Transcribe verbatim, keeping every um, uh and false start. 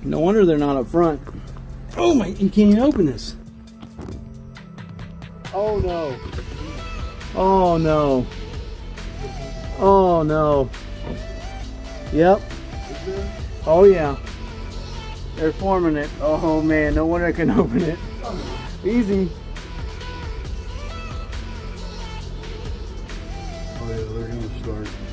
No wonder they're not up front. Oh my, you can't even open this. Oh no. Oh no. Oh no. Yep. Oh yeah. They're forming it. Oh man, no wonder I can open it. Easy. Oh yeah, they're gonna start.